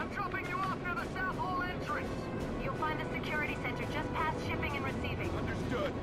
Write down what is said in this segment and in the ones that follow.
I'm dropping you off near the South Hall entrance. You'll find the security center just past shipping and receiving. Understood.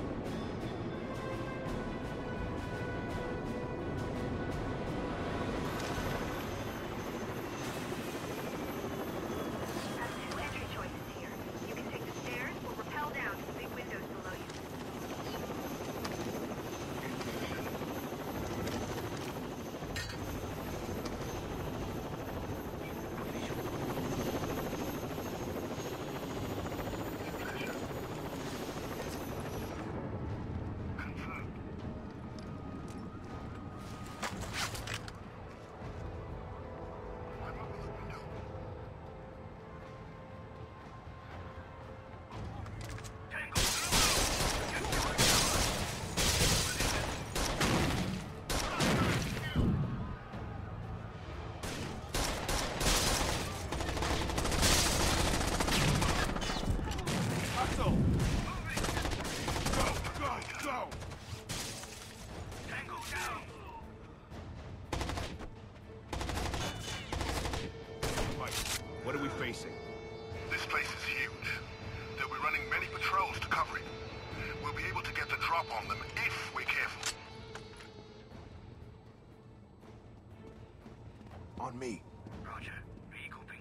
What are we facing? This place is huge. They'll be running many patrols to cover it. We'll be able to get the drop on them if we're careful. On me. Roger. Recoping.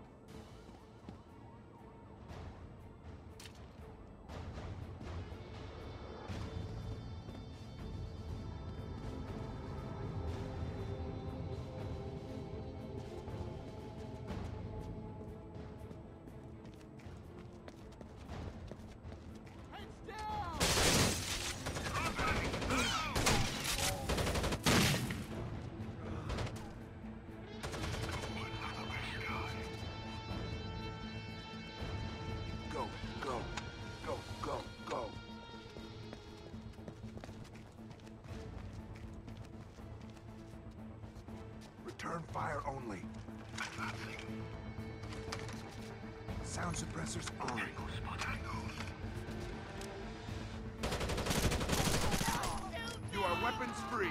Go. Return fire only. Sound suppressors on. You are weapons free.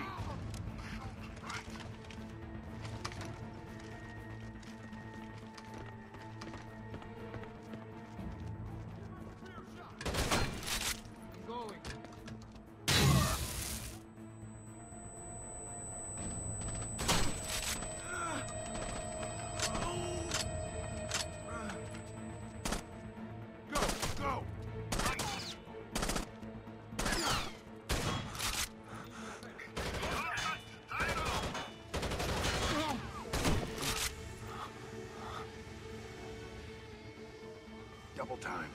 Double time.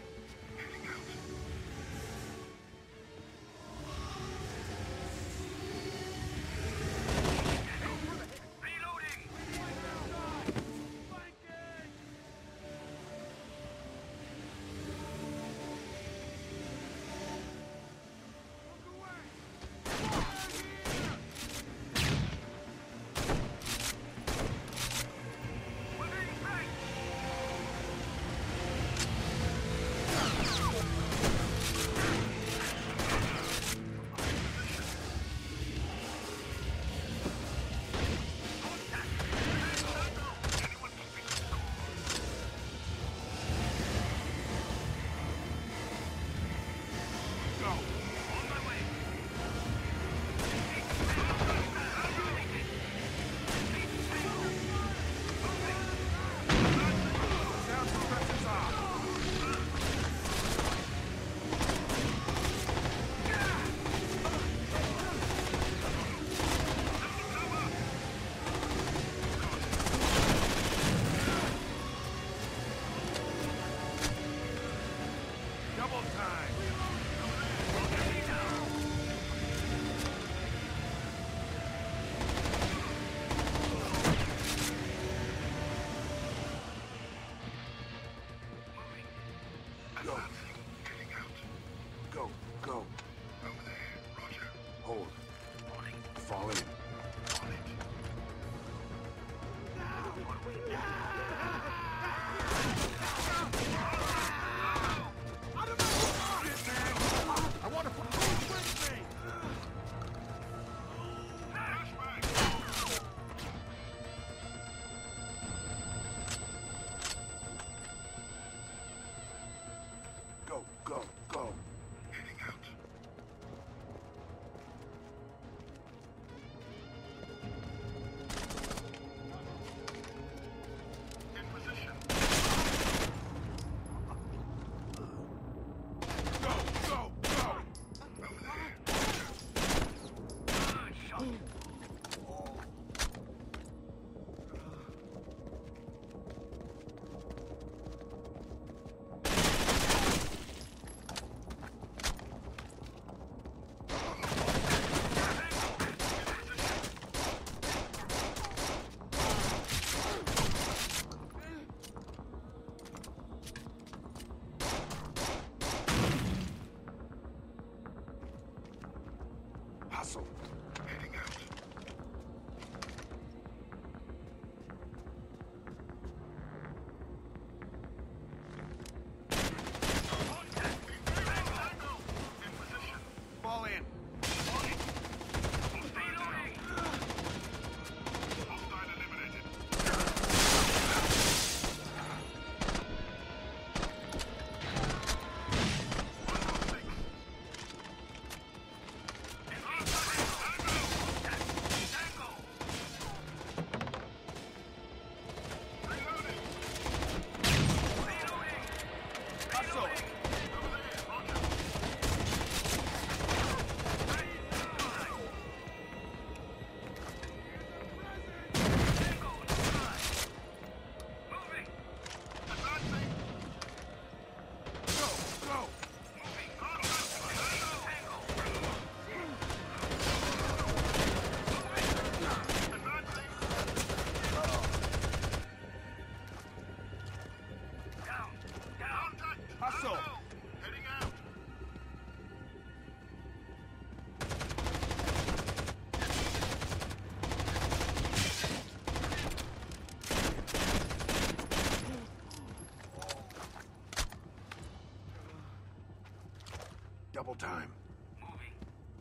Double time. Moving.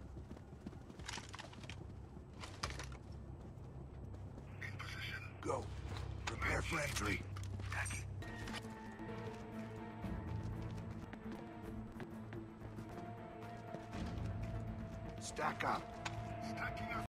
In position. Go. Prepare for entry. Attacking. Stack up. Stacking up.